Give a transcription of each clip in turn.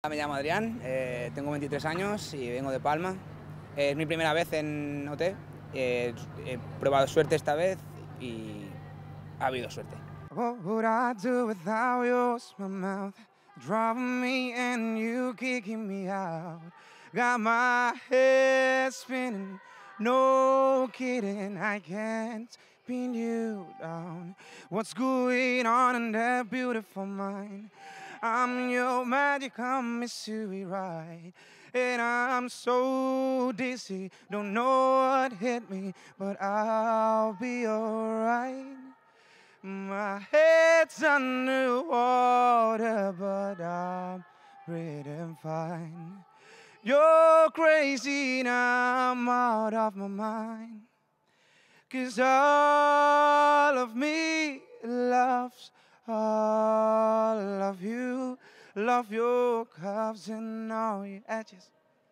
Me llamo Adrián, tengo 23 años y vengo de Palma. Es mi primera vez en OT, he probado suerte esta vez y ha habido suerte. What would I do without you? My mouth driving me and you kicking me out. Got my head spinning, no kidding, I can't pin you down. What's going on in that beautiful mind? I'm your magical mystery ride, and I'm so dizzy, don't know what hit me, but I'll be alright. My head's underwater, but I'm breathing fine. You're crazy and I'm out of my mind, 'cause all of me loves all of you. Love your curves and all your edges.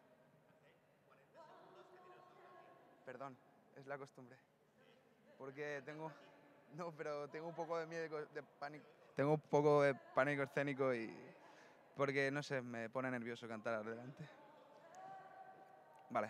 Perdón, es la costumbre. Porque tengo... No, pero tengo un poco de miedo, de pánico. Tengo un poco de pánico escénico y... Porque, no sé, me pone nervioso cantar adelante. Vale.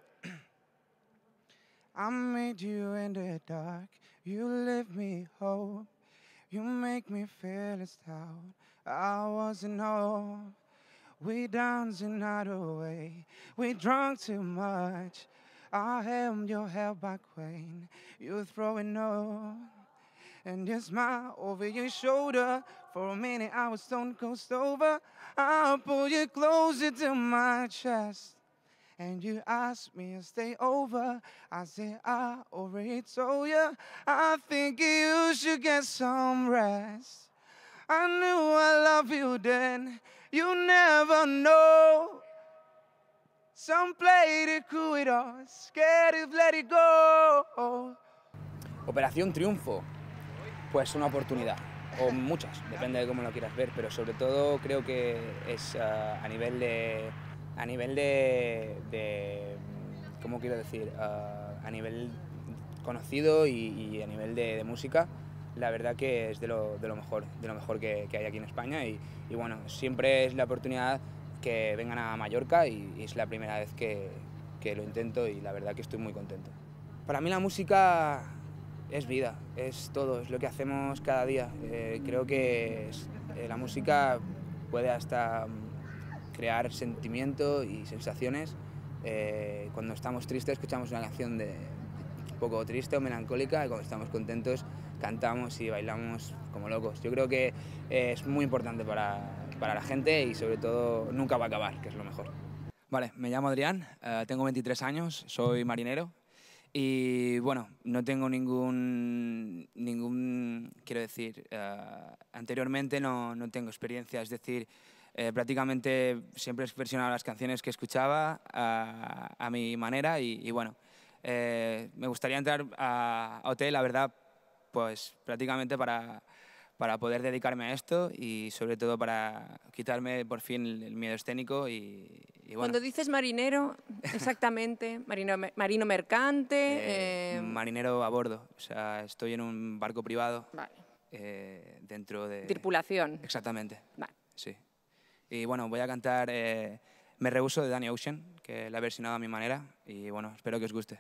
I made you in the dark, you lift me hope, you make me feel as doubt I wasn't home. We dancing out away, we drunk too much. I held your hair back when you throwing up, and you smile over your shoulder. For a minute I was stone cold sober. I pull you closer to my chest, and you asked me to stay over. I said I already told you, I think you should get some rest. I knew I loved you then, you never know. Some played it cool with us, scared to let it go. Operación Triunfo, pues una oportunidad, o muchas, depende de cómo lo quieras ver, pero sobre todo creo que es a nivel de ¿cómo quiero decir? A nivel conocido y a nivel de música, la verdad que es de lo mejor que hay aquí en España y bueno, siempre es la oportunidad que vengan a Mallorca y es la primera vez que lo intento y la verdad que estoy muy contento. Para mí la música es vida, es todo, es lo que hacemos cada día. Creo que la música puede hasta crear sentimiento y sensaciones. Cuando estamos tristes escuchamos una canción un poco triste o melancólica y cuando estamos contentos cantamos y bailamos como locos. Yo creo que es muy importante para la gente y sobre todo nunca va a acabar, que es lo mejor. Vale, me llamo Adrián, tengo 23 años, soy marinero y bueno, no tengo ningún quiero decir, anteriormente no tengo experiencia, es decir, prácticamente siempre he versionado las canciones que escuchaba a mi manera y bueno, me gustaría entrar a OT, la verdad, pues prácticamente para poder dedicarme a esto y sobre todo para quitarme por fin el miedo escénico y bueno. Cuando dices marinero, exactamente, marino mercante... Marinero a bordo, o sea, estoy en un barco privado. Vale. Dentro de... Tripulación. Exactamente. Vale. Sí. Y bueno, voy a cantar Me Rehuso de Danny Ocean, que la he versionado a mi manera y bueno, espero que os guste.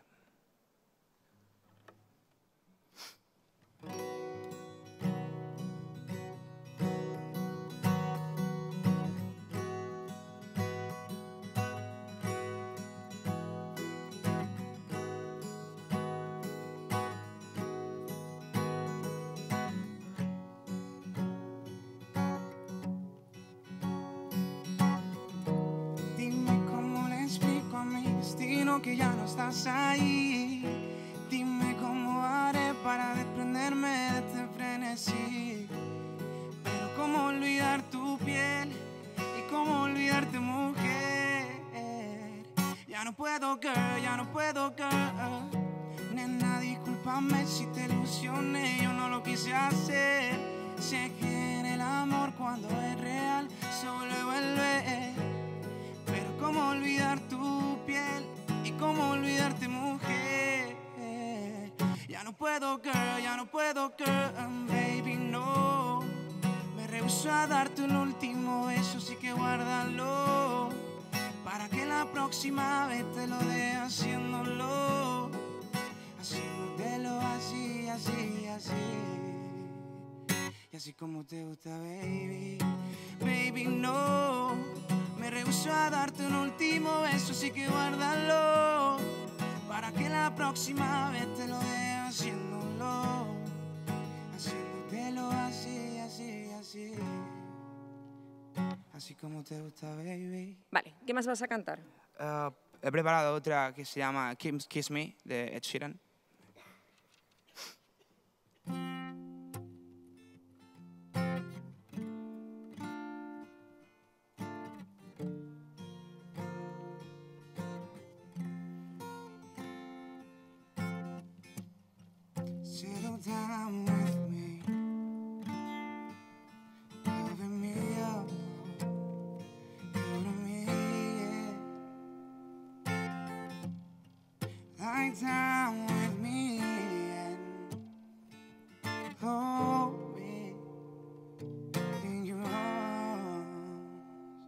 Que ya no estás ahí. Dime cómo haré para desprenderme de este frenesí. Pero cómo olvidar tu piel y cómo olvidarte, mujer. Ya no puedo, girl, ya no puedo, girl. Nena, discúlpame si te ilusioné, yo no lo quise hacer. Sé que en el amor cuando es real solo vuelve. Pero cómo olvidar tu piel y cómo olvidarte, mujer. Ya no puedo, girl, baby, no. Me rehuso a a darte un último beso, así que guárdalo, para que la próxima vez te lo dé haciéndolo, haciéndotelo así, así, así, y así como te gusta, baby. Baby, no, me rehúso a darte un último beso, así que guárdalo, para que la próxima vez te lo dé haciéndolo, haciéndotelo así, así, así, así como te gusta, baby. Vale, ¿qué más vas a cantar? He preparado otra que se llama Kiss Me, de Ed Sheeran. Settle down with me, cover me up, cover me, yeah. Lie down with me and hold me in your arms,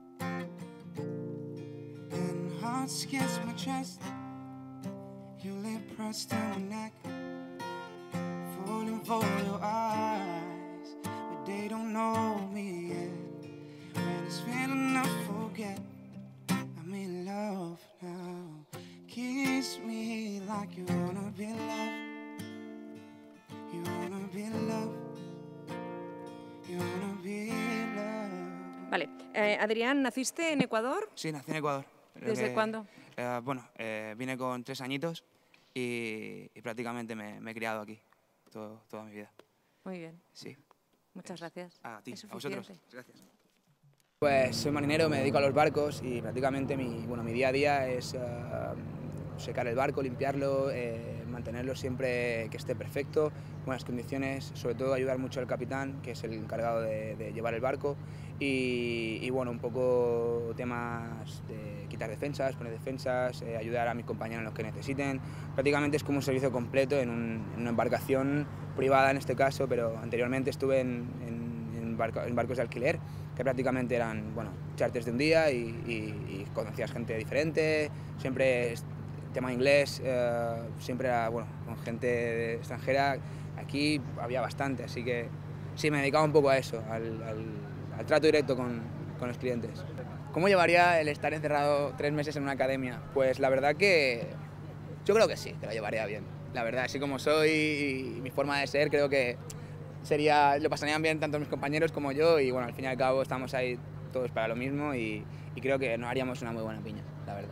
and hearts against my chest, your lip pressed to my neck, falling for your eyes, but they don't know me yet. When it's feeling I forget, I'm in love now. Kiss me like you wanna be loved, you wanna be loved, you wanna be loved. Vale, Adrián, ¿naciste en Ecuador? Sí, nací en Ecuador. ¿Desde cuándo? Bueno, vine con 3 añitos y prácticamente me he criado aquí toda mi vida. Muy bien, Sí. muchas gracias. A ti, Es a vosotros. suficiente. Gracias. Pues soy marinero, me dedico a los barcos y prácticamente mi día a día es secar el barco, limpiarlo, mantenerlo siempre que esté perfecto, buenas condiciones, sobre todo ayudar mucho al capitán, que es el encargado de llevar el barco, y bueno, un poco temas de quitar defensas, poner defensas, ayudar a mis compañeros en los que necesiten. Prácticamente es como un servicio completo en una embarcación privada en este caso, pero anteriormente estuve en barcos de alquiler, que prácticamente eran, bueno, charters de un día y conocías gente diferente, siempre tema inglés, siempre era, bueno, con gente extranjera, aquí había bastante, así que sí, me dedicaba un poco a eso, al trato directo con los clientes. ¿Cómo llevaría el estar encerrado 3 meses en una academia? Pues la verdad que yo creo que sí, que lo llevaría bien. La verdad, así como soy y mi forma de ser, creo que lo pasarían bien tanto mis compañeros como yo, y bueno, al fin y al cabo estamos ahí todos para lo mismo y creo que nos haríamos una muy buena piña, la verdad.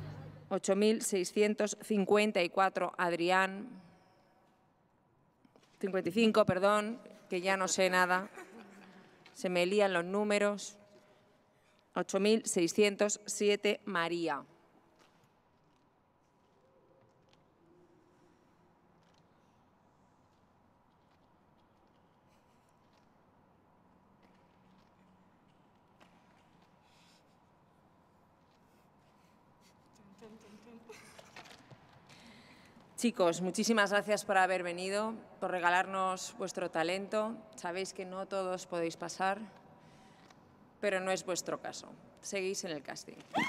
8.654, Adrián. 55, perdón, que ya no sé nada. Se me lían los números. 8.607, María. Chicos, muchísimas gracias por haber venido, por regalarnos vuestro talento. Sabéis que no todos podéis pasar, pero no es vuestro caso. Seguís en el casting.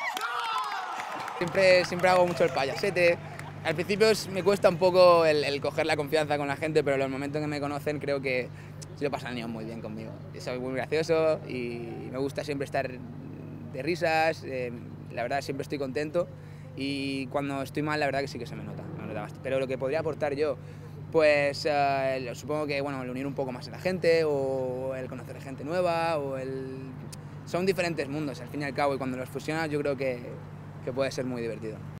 Siempre hago mucho el payasete. Al principio me cuesta un poco el coger la confianza con la gente, pero en los momentos que me conocen creo que se lo pasan ellos muy bien conmigo. Soy muy gracioso y me gusta siempre estar de risas, la verdad siempre estoy contento, y cuando estoy mal la verdad que sí que se me nota bastante. Pero lo que podría aportar yo, pues supongo que bueno, el unir un poco más a la gente, o el conocer gente nueva, son diferentes mundos al fin y al cabo, y cuando los fusionas yo creo que puede ser muy divertido.